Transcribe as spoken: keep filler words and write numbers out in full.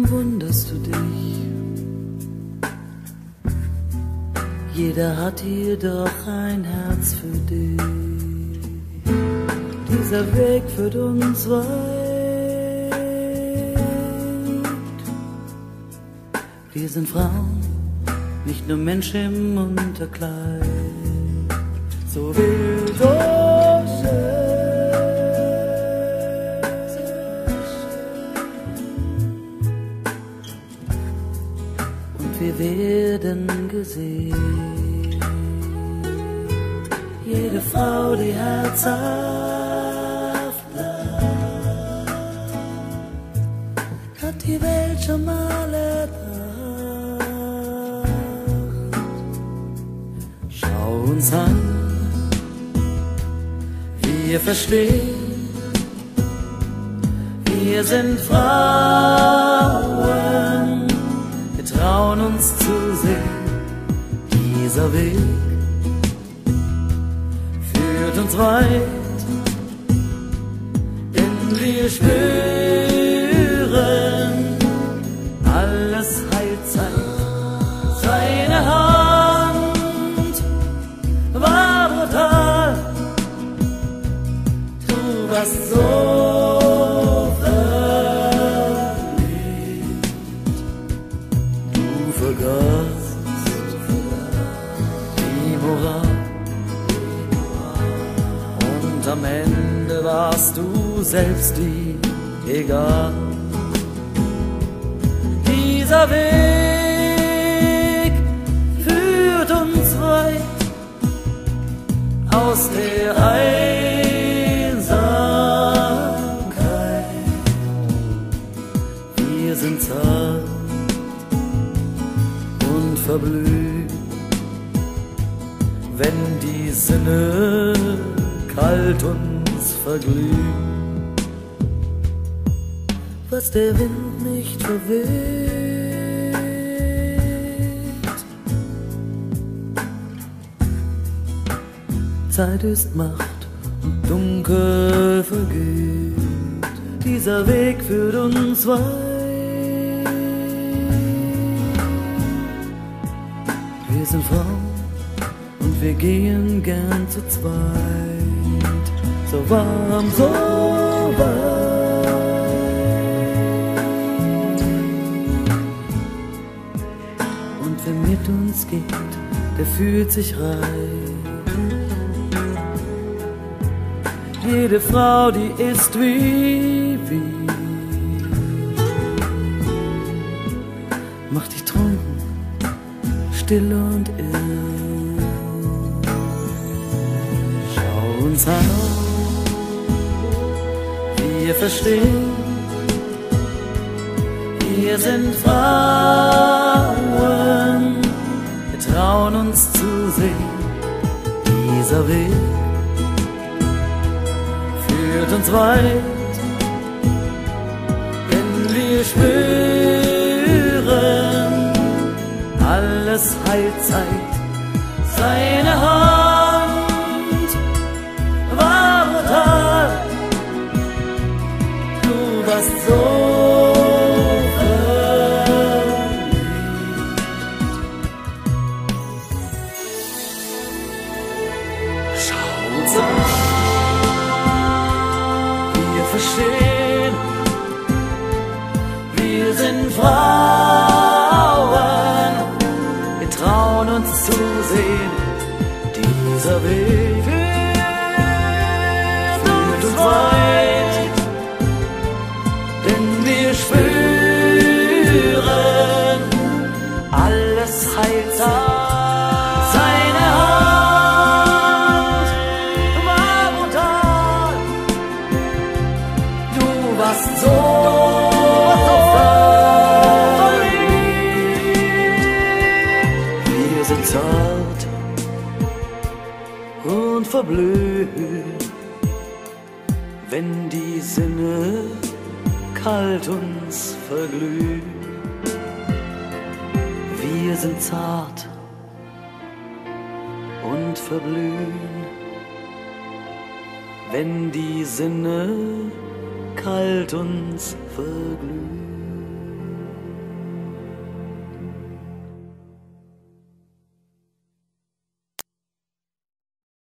wunderst du dich? Jeder hat hier doch ein Herz für dich. Dieser Weg führt uns weit. Wir sind Frauen, nicht nur Menschen im Unterkleid. So wild, so schön. Und wir werden gesehen. Jede Frau, die herzhaft lacht, hat die Welt schon mal erdacht. Schau uns an, wir verstehen, wir sind Frauen, wir trauen uns zu sehen. Dieser Weg führt uns weit, denn wir spüren, alles heilt Zeit. Seine Hand war brutal, du warst so verliebt, du vergaßt die Moral. Und am Ende warst du selbst die egal. Dieser Weg führt uns weit aus der Einsamkeit. Wir sind zart und verblüht, wenn die Sinne kalt uns verglüht. Was der Wind nicht verweht, Zeit ist Macht und Dunkel vergeht. Dieser Weg führt uns weit. Wir sind Frauen und wir gehen gern zu zweit, so warm, so weit. Und wer mit uns geht, der fühlt sich reich. Jede Frau, die ist wie wir, macht dich trunken, still und irr. Schau uns an, wir verstehen, wir sind Frauen, wir trauen uns zu sehen. Dieser Weg führt uns weit, denn wir spüren, alles heilt Zeit. Seine Hand war brutal, du warst so verliebt. Schau uns an, wir verstehen, wir sind Frauen, wir trauen uns zu sehen. Dieser Weg führt uns weit, denn wir spüren, alles heilt Zeit. Seine Hand war brutal, du warst so verliebt. Wir sind zart und verblüht, wenn die Sinne kalt uns verglüht. Wir sind zart und verblüht, wenn die Sinne kalt uns verglüht.